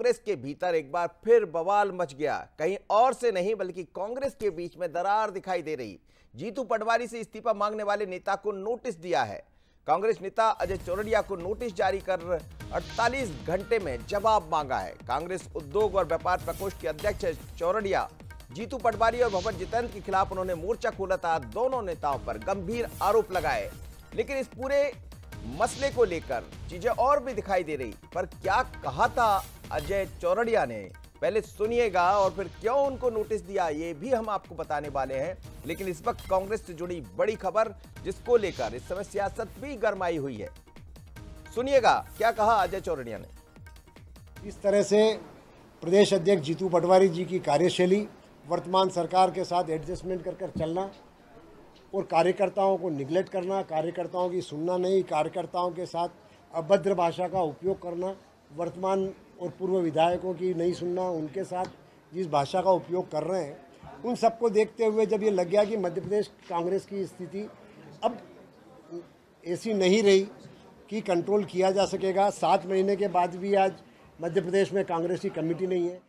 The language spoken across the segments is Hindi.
कांग्रेस के भीतर एक बार फिर बवाल मच गया। कहीं और से नहीं बल्कि कांग्रेस के बीच में दरार दिखाई दे रही। जीतू पटवारी से इस्तीफा मांगने वाले नेता को नोटिस दिया है। कांग्रेस नेता अजय चौरड़िया को नोटिस जारी कर 48 घंटे में जवाब मांगा है। कांग्रेस उद्योग और व्यापार प्रकोष्ठ के अध्यक्ष चौरड़िया, जीतू पटवारी और भवन जितेंद्र के खिलाफ उन्होंने मोर्चा खोला था। दोनों नेताओं पर गंभीर आरोप लगाए, लेकिन इस पूरे मसले को लेकर चीजें और भी दिखाई दे रही। पर क्या कहा था अजय चौरड़िया ने, पहले सुनिएगा, और फिर क्यों उनको नोटिस दिया ये भी हम आपको बताने वाले हैं। लेकिन इस वक्त कांग्रेस से जुड़ी बड़ी खबर, जिसको लेकर इस समय सियासत भी गरमाई हुई है। सुनिएगा क्या कहा अजय चौरड़िया ने। इस तरह से प्रदेश अध्यक्ष जीतू पटवारी जी की कार्यशैली, वर्तमान सरकार के साथ एडजस्टमेंट कर चलना और कार्यकर्ताओं को निगलेक्ट करना, कार्यकर्ताओं की सुनना नहीं, कार्यकर्ताओं के साथ अभद्र भाषा का उपयोग करना, वर्तमान और पूर्व विधायकों की नहीं सुनना, उनके साथ जिस भाषा का उपयोग कर रहे हैं, उन सबको देखते हुए जब ये लग गया कि मध्य प्रदेश कांग्रेस की स्थिति अब ऐसी नहीं रही कि कंट्रोल किया जा सकेगा। 7 महीने के बाद भी आज मध्य प्रदेश में कांग्रेस की कमेटी नहीं है।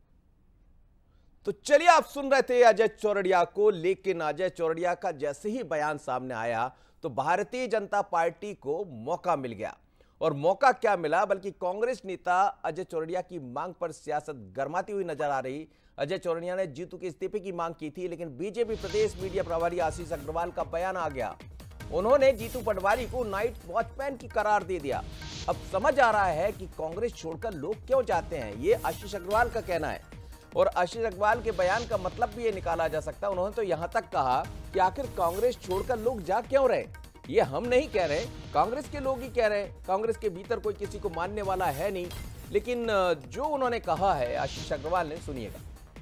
तो चलिए, आप सुन रहे थे अजय चौरड़िया को, लेकिन अजय चौरड़िया का जैसे ही बयान सामने आया तो भारतीय जनता पार्टी को मौका मिल गया। और मौका क्या मिला, बल्कि कांग्रेस नेता अजय चौरड़िया की मांग पर सियासत गरमाती हुई नजर आ रही। अजय चौरड़िया ने जीतू के इस्तीफे की मांग की थी, लेकिन बीजेपी प्रदेश मीडिया प्रभारी आशीष अग्रवाल का बयान आ गया। उन्होंने जीतू पटवारी को नाइट वॉचमैन की करार दे दिया। अब समझ आ रहा है कि कांग्रेस छोड़कर लोग क्यों जाते हैं, ये आशीष अग्रवाल का कहना है। और आशीष अग्रवाल के बयान का मतलब भी ये निकाला जा सकता है। उन्होंने तो यहां तक कहा कि आखिर कांग्रेस छोड़कर लोग जा क्यों रहे, ये हम नहीं कह रहे, कांग्रेस के लोग ही कह रहे हैं। कांग्रेस के भीतर कोई किसी को मानने वाला है नहीं। लेकिन जो उन्होंने कहा है आशीष अग्रवाल ने, सुनिएगा।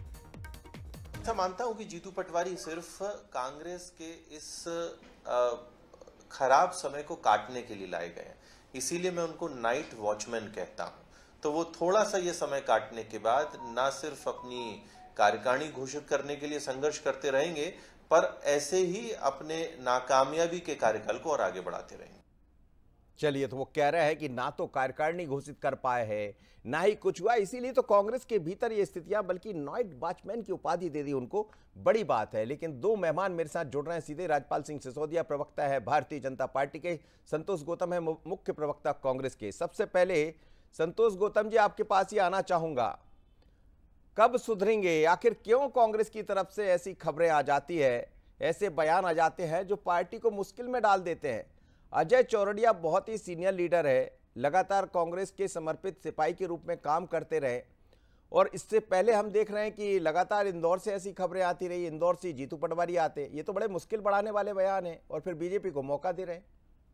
मैं मानता हूं कि जीतू पटवारी सिर्फ कांग्रेस के इस खराब समय को काटने के लिए लाए गए हैं, इसीलिए मैं उनको नाइट वॉचमैन कहता हूं। तो वो थोड़ा सा ये समय काटने के बाद ना सिर्फ अपनी कार्यकारिणी घोषित करने के लिए संघर्ष करते रहेंगे, पर ऐसे ही अपने नाकामयाबी के कार्यकाल को और आगे बढ़ाते रहेंगे। चलिए, तो वो कह रहे हैं कि ना तो कार्यकारिणी घोषित कर पाए हैं, ना ही कुछ हुआ, इसीलिए तो कांग्रेस के भीतर ये स्थितियां, बल्कि नाइट वॉचमैन की उपाधि दे दी उनको, बड़ी बात है। लेकिन दो मेहमान मेरे साथ जुड़ रहे हैं सीधे। राजपाल सिंह सिसोदिया प्रवक्ता है भारतीय जनता पार्टी के, संतोष गौतम है मुख्य प्रवक्ता कांग्रेस के। सबसे पहले संतोष गौतम जी, आपके पास ही आना चाहूंगा। कब सुधरेंगे, आखिर क्यों कांग्रेस की तरफ से ऐसी खबरें आ जाती है, ऐसे बयान आ जाते हैं जो पार्टी को मुश्किल में डाल देते हैं। अजय चौरड़िया बहुत ही सीनियर लीडर है, लगातार कांग्रेस के समर्पित सिपाही के रूप में काम करते रहे। और इससे पहले हम देख रहे हैं कि लगातार इंदौर से ऐसी खबरें आती रही, इंदौर से जीतू पटवारी आते। ये तो बड़े मुश्किल बढ़ाने वाले बयान हैं, और फिर बीजेपी को मौका दे रहे हैं।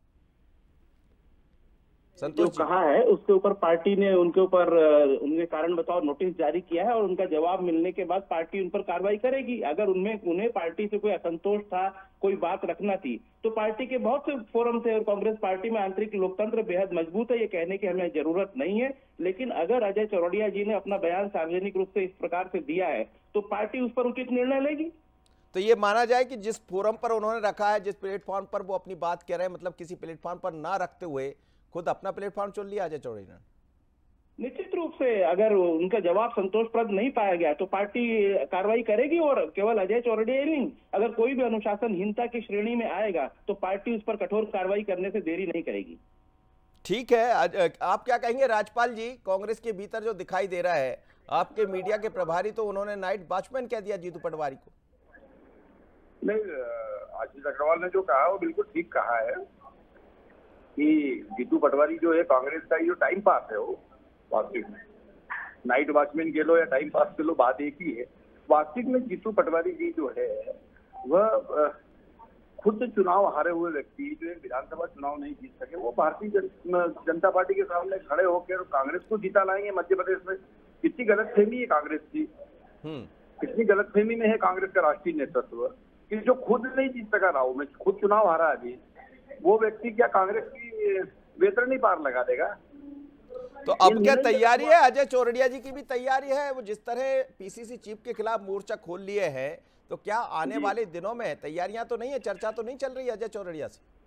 जो कहा है उसके ऊपर पार्टी ने उनके ऊपर उनके कारण बताओ नोटिस जारी किया है, और उनका जवाब मिलने के बाद पार्टी उन पर कार्रवाई करेगी। अगर उन्हें पार्टी से कोई असंतोष था, कोई बात रखना थी, तो पार्टी के बहुत से फोरम थे, और कांग्रेस पार्टी में आंतरिक लोकतंत्र बेहद मजबूत है, ये कहने की हमें जरूरत नहीं है। लेकिन अगर अजय चौरड़िया जी ने अपना बयान सार्वजनिक रूप से इस प्रकार से दिया है, तो पार्टी उस पर उचित निर्णय लेगी। तो ये माना जाए कि जिस फोरम पर उन्होंने रखा है, जिस प्लेटफॉर्म पर वो अपनी बात कह रहे हैं, मतलब किसी प्लेटफॉर्म पर ना रखते हुए खुद अपना प्लेटफॉर्म चुन लिया अजय चौरड़िया ने। निश्चित रूप से अगर उनका जवाब संतोषप्रद नहीं पाया गया तो पार्टी कार्रवाई करेगी, और केवल अजय चौरड़िया ही नहीं, अगर कोई भी अनुशासनहीनता की श्रेणी में आएगा तो पार्टी उस पर कठोर कार्रवाई करने से देरी नहीं करेगी। ठीक है, आप क्या कहेंगे राजपाल जी? कांग्रेस के भीतर जो दिखाई दे रहा है, आपके मीडिया के प्रभारी तो उन्होंने नाइट वॉचमैन कह दिया जीतू पटवारी को। नहीं, आशीष अग्रवाल ने जो कहा वो बिल्कुल ठीक कहा है कि जीतू पटवारी जो है कांग्रेस का जो टाइम पास है, वो वास्तविक में नाइट वॉचमैन के लो या टाइम पास के लो, बात एक ही है। वास्तविक में जीतू पटवारी जी जो है वह खुद चुनाव हारे हुए व्यक्ति, जो एक विधानसभा चुनाव नहीं जीत सके, वो भारतीय जनता पार्टी के सामने खड़े होकर कांग्रेस को जीता लाएंगे मध्य प्रदेश में। कितनी गलतफहमी है कांग्रेस की, कितनी गलतफहमी में है कांग्रेस का राष्ट्रीय नेतृत्व कि जो खुद नहीं जीत सका राव में, खुद चुनाव हारा अभी, वो व्यक्ति क्या कांग्रेस की वेतरणी पार लगा देगा? तो अब क्या तैयारी है? अजय चौरड़िया जी की भी तैयारी है, वो जिस तरह पीसीसी चीफ के खिलाफ मोर्चा खोल लिए हैं, तो क्या आने वाले दिनों में तैयारियां तो नहीं है, चर्चा तो नहीं चल रही है अजय चौरड़िया से?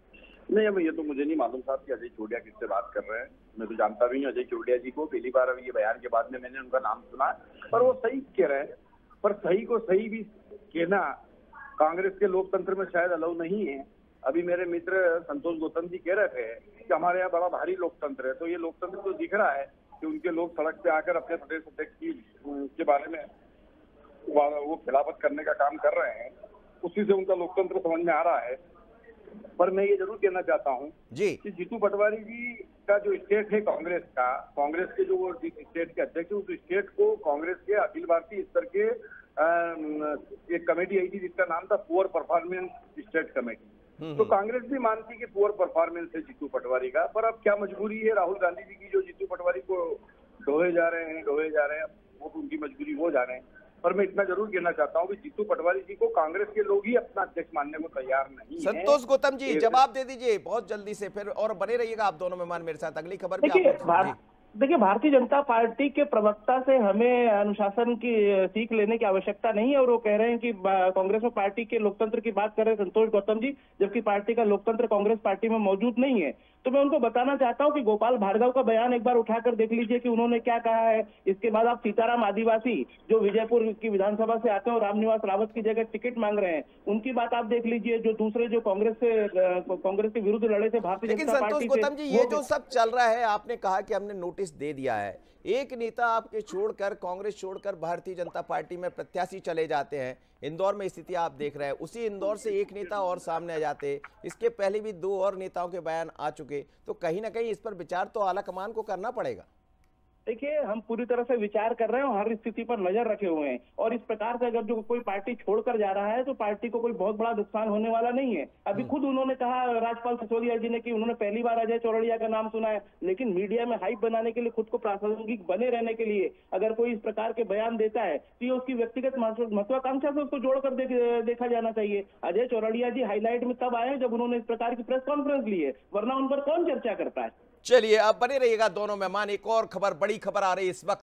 नहीं, अब ये तो मुझे नहीं मालूम साहब कि अजय चौड़िया किससे बात कर रहे हैं। मैं तो जानता भी हूँ अजय चौड़िया जी को, पहली बार अभी ये बयान के बाद में मैंने उनका नाम सुना, पर वो सही कह रहे हैं। पर सही को सही भी कहना कांग्रेस के लोकतंत्र में शायद अलाउ नहीं है। अभी मेरे मित्र संतोष गौतम जी कह रहे थे कि हमारे यहाँ बड़ा भारी लोकतंत्र है, तो ये लोकतंत्र तो दिख रहा है कि उनके लोग सड़क पे आकर अपने प्रदेश अध्यक्ष के बारे में वो खिलाफत करने का काम कर रहे हैं, उसी से उनका लोकतंत्र समझ में आ रहा है। पर मैं ये जरूर कहना चाहता हूँ कि जीतू पटवारी जी का जो स्टेट है कांग्रेस का, कांग्रेस के जो वो स्टेट के अध्यक्ष है, उस स्टेट को कांग्रेस के अखिल भारतीय स्तर के एक कमेटी आई थी जिसका नाम था पुअर परफॉर्मेंस स्टेट कमेटी। तो कांग्रेस भी मानती कि पुअर परफॉर्मेंस है जीतू पटवारी का, पर अब क्या मजबूरी है राहुल गांधी जी की जो जीतू पटवारी को ढोए जा रहे हैं, वो तो उनकी मजबूरी वो जा रहे हैं। पर मैं इतना जरूर कहना चाहता हूँ कि जीतू पटवारी जी को कांग्रेस के लोग ही अपना अध्यक्ष मानने को तैयार नहीं है। संतोष गौतम जी जवाब दे दीजिए बहुत जल्दी से, फिर और बने रहिएगा आप दोनों मेहमान मेरे साथ। अगली खबर भी देखिए, भारतीय जनता पार्टी के प्रवक्ता से हमें अनुशासन की सीख लेने की आवश्यकता नहीं है, और वो कह रहे हैं कि कांग्रेस में पार्टी के लोकतंत्र की बात कर रहे हैं संतोष गौतम जी, जबकि पार्टी का लोकतंत्र कांग्रेस पार्टी में मौजूद नहीं है। तो मैं उनको बताना चाहता हूं कि गोपाल भार्गव का बयान एक बार उठाकर देख लीजिए कि उन्होंने क्या कहा है। इसके बाद आप सीताराम आदिवासी जो विजयपुर की विधानसभा से आते हैं और रामनिवास रावत की जगह टिकट मांग रहे हैं, उनकी बात आप देख लीजिए। जो दूसरे जो कांग्रेस के विरुद्ध लड़े थे भारतीय जनता पार्टी से। गौतम जी, ये जो सब चल रहा है, आपने कहा कि हमने नोटिस दे दिया है, एक नेता आपके छोड़कर, कांग्रेस छोड़कर भारतीय जनता पार्टी में प्रत्याशी चले जाते हैं। इंदौर में स्थिति आप देख रहे हैं, उसी इंदौर से एक नेता और सामने आ जाते, इसके पहले भी 2 और नेताओं के बयान आ चुके, तो कहीं ना कहीं इस पर विचार तो आला कमान को करना पड़ेगा। देखिए, हम पूरी तरह से विचार कर रहे हैं और हर स्थिति पर नजर रखे हुए हैं, और इस प्रकार से अगर जो कोई पार्टी छोड़कर जा रहा है तो पार्टी को कोई बहुत बड़ा नुकसान होने वाला नहीं है। अभी खुद उन्होंने कहा, राजपाल सिसोदिया जी ने, कि उन्होंने पहली बार अजय चौरड़िया का नाम सुना है, लेकिन मीडिया में हाइप बनाने के लिए, खुद को प्रासंगिक बने रहने के लिए अगर कोई इस प्रकार के बयान देता है तो ये उसकी व्यक्तिगत महत्वाकांक्षा से उसको जोड़कर देखा जाना चाहिए। अजय चौरड़िया जी हाईलाइट में तब आए जब उन्होंने इस प्रकार की प्रेस कॉन्फ्रेंस ली है, वरना उन पर कौन चर्चा करता है। चलिए अब बने रहिएगा दोनों मेहमान, एक और खबर, बड़ी खबर आ रही है इस वक्त।